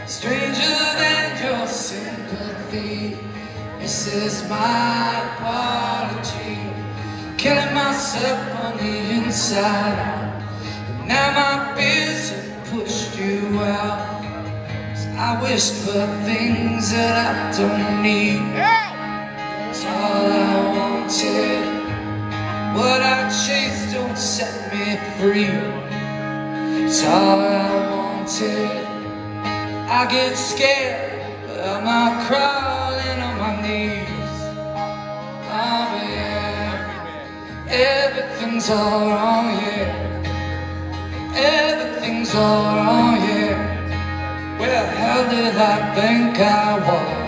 stranger than your sympathy. This is my apology. Killing myself on the inside out. But now my fears have pushed you out. 'Cause I wished for things that I don't need. It's all I wanted. What I chase don't set me free. It's all I wanted. I get scared, but I'm not crawling on my knees. Oh yeah, everything's all wrong here. Everything's all wrong here. Where the hell did I think I was?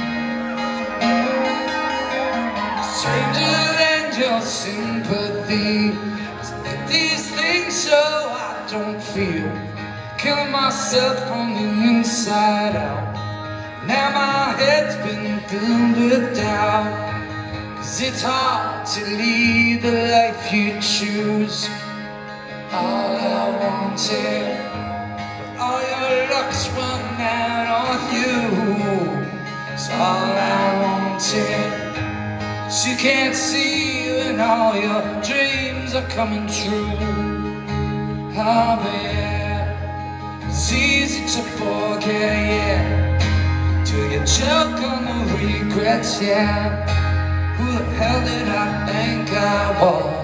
Stranger than your sympathy. These things so I don't feel. Killing myself from the inside out. Now my head's been filled with doubt. 'Cause it's hard to lead the life you choose. All I wanted, but all your luck's run out on you. It's all I wanted. But you can't see when all your dreams are coming true. Oh yeah, it's easy to forget, yeah, till you choke on the regrets, yeah. Who the hell did I think I was?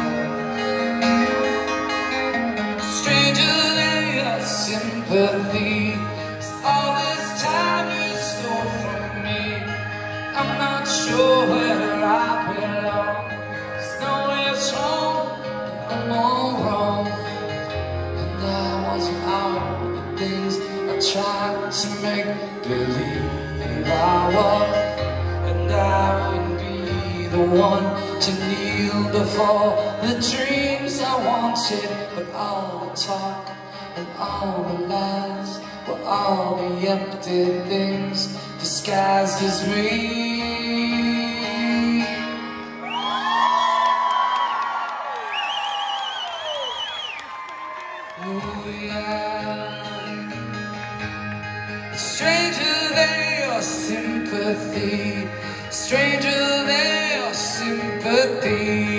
Stranger than your sympathy. All this time you stole from me. I'm not sure where I belong. There's nowhere's home, I'm all wrong. And I wasn't all the things I tried to make believe I was. And I wouldn't be the one to kneel before the dreams I wanted. But all the talk and all the lies were all the empty things disguised as me. Oh yeah, stranger than your sympathy. Stranger than your sympathy.